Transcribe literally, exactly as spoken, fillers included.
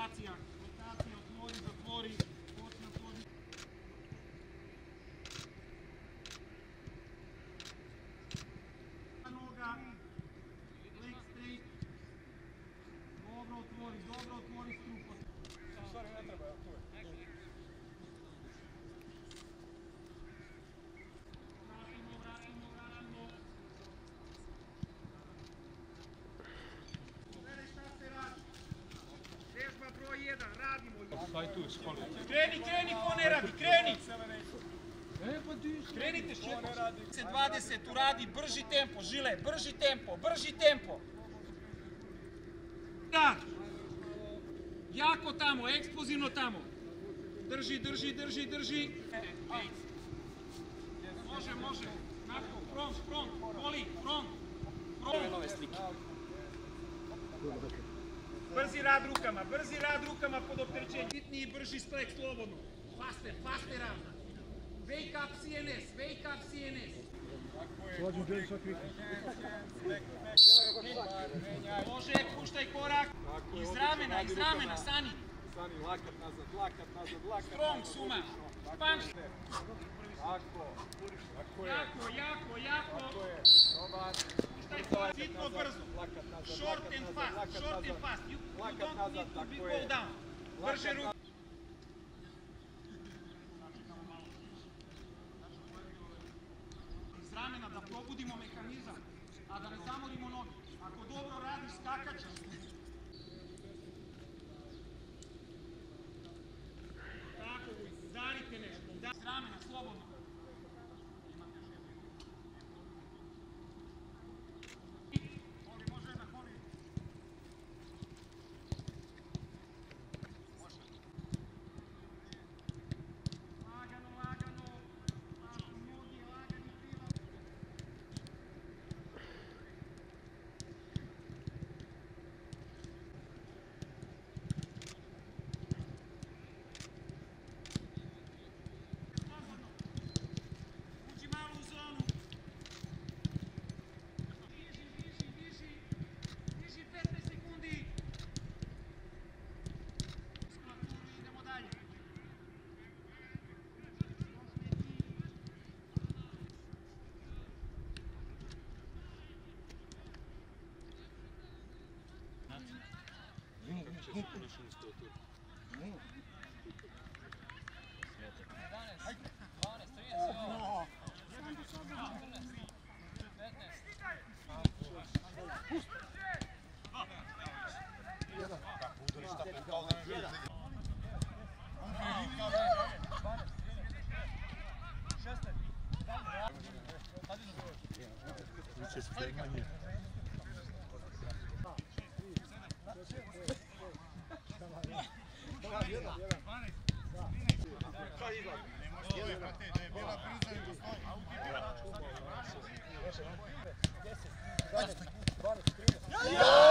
Rotacija, rotacija, otvori, zatvori, počne, otvori. Noga, leg straight. Dobro otvori, dobro otvori strup. Sorry, ne treba, ja, tu je. Vratimo, vratimo, vratimo. Gledaj šta se radi. Vježba broj jedan, radimo. Staj tu, skoli. Kreni, kreni, ko ne radi, kreni! Krenite šetno. dvadeset uradi, brži tempo, Žile, brži tempo, brži tempo. Da. Jako tamo, eksplozivno tamo. Drži, drži, drži, drži. Može, može. Nakon, front, front, voli, front. Front. Brzi rad rukama, brzi rad rukama pod opterećenjem. Bitniji i brži splek slobodno. Faster, faster rad. Wake up C N S, wake up C N S. Može, puštaj korak. Iz ramena, iz ramena, Sani. Sani, lakat nazad, lakat nazad, lakat nazad. Strong, Suma. Punch. Tako. Tako je. Jako, jako, jako. Tako je. Dobar. Puštaj korak, hitno brzo. Short and fast, short and fast. You don't need to be go down. Brže ruke. Iz ramena da probudimo mehanizam, a da ne zamorimo noge. Ako dobro radiš, skakat ćeš. Tako, udarite nešto. Iz ramena, slobodno. Može da koni. Lagano, lagano. Mašu nogi, lagani prilaz. Uđi malo u zonu. Viži, viži, viži. Viži petnaest sekundi. Muskulatura, idemo dalje. Ja!